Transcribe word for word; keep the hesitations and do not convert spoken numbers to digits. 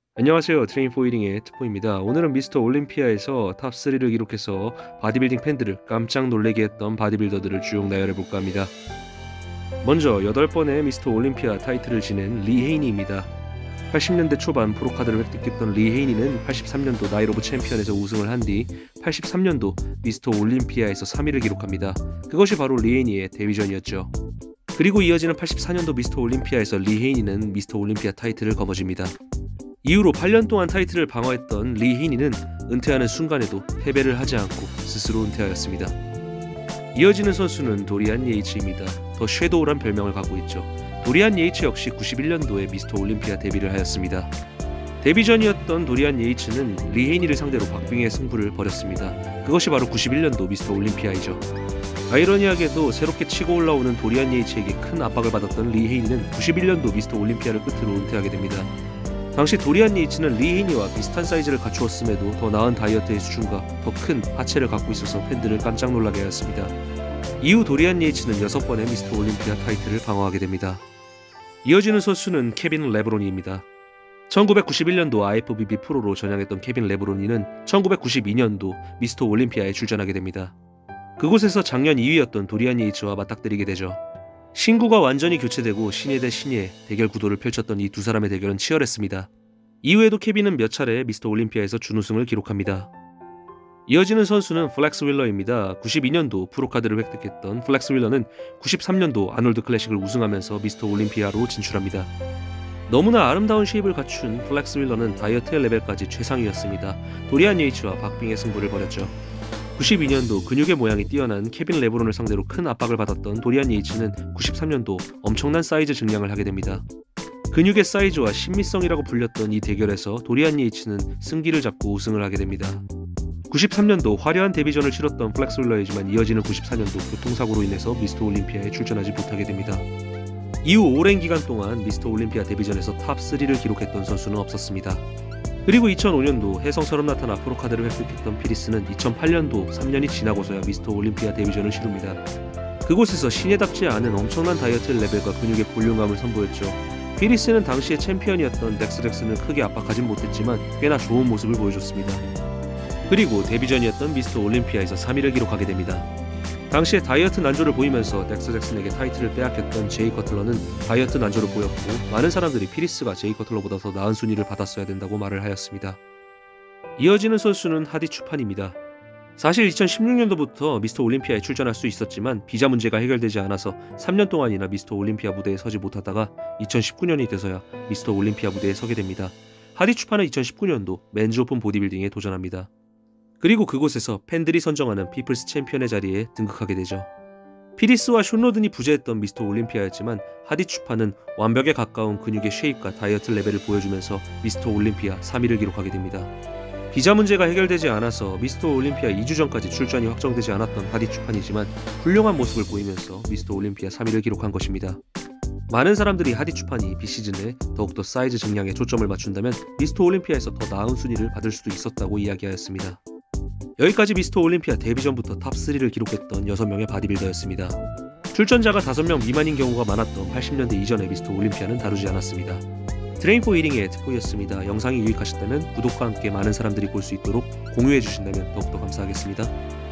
안녕하세요. 트레인 포 이링의 트포입니다. 오늘은 미스터 올림피아에서 탑쓰리를 기록해서 바디빌딩 팬들을 깜짝 놀라게 했던 바디빌더들을 쭉 나열해볼까 합니다. 먼저 여덟 번의 미스터 올림피아 타이틀을 지낸 리 헤이니입니다. 팔십 년대 초반 프로카드를 획득했던 리 헤이니는 팔십삼 년도 나이트 오브 챔피언에서 우승을 한 뒤 팔십삼 년도 미스터 올림피아에서 삼 위를 기록합니다. 그것이 바로 리 헤이니의 데뷔전이었죠. 그리고 이어지는 팔십사 년도 미스터 올림피아에서 리 헤이니는 미스터 올림피아 타이틀을 거머쥡니다. 이후로 팔 년 동안 타이틀을 방어했던 리 헤이니는 은퇴하는 순간에도 패배를 하지 않고 스스로 은퇴하였습니다. 이어지는 선수는 도리안 예이츠입니다. 더 섀도우란 별명을 갖고 있죠. 도리안 예이츠 역시 구십일 년도에 미스터 올림피아 데뷔를 하였습니다. 데뷔전이었던 도리안 예이츠는 리 헤이니를 상대로 박빙의 승부를 벌였습니다. 그것이 바로 구십일 년도 미스터 올림피아이죠. 아이러니하게도 새롭게 치고 올라오는 도리안 예이츠에게 큰 압박을 받았던 리 헤이니는 구십일 년도 미스터 올림피아를 끝으로 은퇴하게 됩니다. 당시 도리안 예이츠는 리 헤이니와 비슷한 사이즈를 갖추었음에도 더 나은 다이어트의 수준과 더 큰 하체를 갖고 있어서 팬들을 깜짝 놀라게 하였습니다. 이후 도리안 예이츠는 여섯 번의 미스터 올림피아 타이틀을 방어하게 됩니다. 이어지는 선수는 케빈 레브로니입니다. 천구백구십일 년도 아이에프비비 프로로 전향했던 케빈 레브로니는 천구백구십이 년도 미스터 올림피아에 출전하게 됩니다. 그곳에서 작년 이 위였던 도리안 예이츠와 맞닥뜨리게 되죠. 신구가 완전히 교체되고 신예 대 신예 대결 구도를 펼쳤던 이 두 사람의 대결은 치열했습니다. 이후에도 케빈은 몇 차례 미스터 올림피아에서 준우승을 기록합니다. 이어지는 선수는 플렉스 윌러입니다. 구십이 년도 프로카드를 획득했던 플렉스 윌러는 구십삼 년도 아놀드 클래식을 우승하면서 미스터 올림피아로 진출합니다. 너무나 아름다운 쉐입을 갖춘 플렉스 윌러는 다이어트의 레벨까지 최상위였습니다. 도리안 예이츠와 박빙의 승부를 벌였죠. 구십이 년도 근육의 모양이 뛰어난 케빈 레브론을 상대로 큰 압박을 받았던 도리안 예이츠는 구십삼 년도 엄청난 사이즈 증량을 하게 됩니다. 근육의 사이즈와 신미성이라고 불렸던 이 대결에서 도리안 예이츠는 승기를 잡고 우승을 하게 됩니다. 구십삼 년도 화려한 데뷔전을 치렀던 플렉스 윌러이지만 이어지는 구십사 년도 교통사고로 인해서 미스터 올림피아에 출전하지 못하게 됩니다. 이후 오랜 기간 동안 미스터 올림피아 데뷔전에서 탑쓰리를 기록했던 선수는 없었습니다. 그리고 이천오 년도 혜성처럼 나타나 프로카드를 획득했던 피리스는 이천팔 년도 삼 년이 지나고서야 미스터 올림피아 데뷔전을 치릅니다. 그곳에서 신예답지 않은 엄청난 다이어트 레벨과 근육의 볼륨감을 선보였죠. 피리스는 당시의 챔피언이었던 덱스 잭슨을 크게 압박하진 못했지만 꽤나 좋은 모습을 보여줬습니다. 그리고 데뷔전이었던 미스터 올림피아에서 삼 위를 기록하게 됩니다. 당시에 다이어트 난조를 보이면서 덱스 잭슨에게 타이틀을 빼앗겼던 제이 커틀러는 다이어트 난조를 보였고 많은 사람들이 피리스가 제이 커틀러보다 더 나은 순위를 받았어야 된다고 말을 하였습니다. 이어지는 선수는 하디 추판입니다. 사실 이천십육 년도부터 미스터 올림피아에 출전할 수 있었지만 비자 문제가 해결되지 않아서 삼 년 동안이나 미스터 올림피아 무대에 서지 못하다가 이천십구 년이 돼서야 미스터 올림피아 무대에 서게 됩니다. 하디 추판은 이천십구 년도 맨즈 오픈 보디빌딩에 도전합니다. 그리고 그곳에서 팬들이 선정하는 피플스 챔피언의 자리에 등극하게 되죠. 피리스와 숀 로든이 부재했던 미스터 올림피아였지만 하디 추파는 완벽에 가까운 근육의 쉐입과 다이어트 레벨을 보여주면서 미스터 올림피아 삼 위를 기록하게 됩니다. 비자 문제가 해결되지 않아서 미스터 올림피아 이 주 전까지 출전이 확정되지 않았던 하디 추판이지만 훌륭한 모습을 보이면서 미스터 올림피아 삼 위를 기록한 것입니다. 많은 사람들이 하디 추판이 비시즌에 더욱더 사이즈 증량에 초점을 맞춘다면 미스터 올림피아에서 더 나은 순위를 받을 수도 있었다고 이야기하였습니다. 여기까지 미스터 올림피아 데뷔전부터 탑쓰리를 기록했던 여섯 명의 바디빌더였습니다. 출전자가 다섯 명 미만인 경우가 많았던 팔십 년대 이전의 미스터 올림피아는 다루지 않았습니다. 트레인 포 이링의 트포였습니다. 영상이 유익하셨다면 구독과 함께 많은 사람들이 볼 수 있도록 공유해 주신다면 더욱더 감사하겠습니다.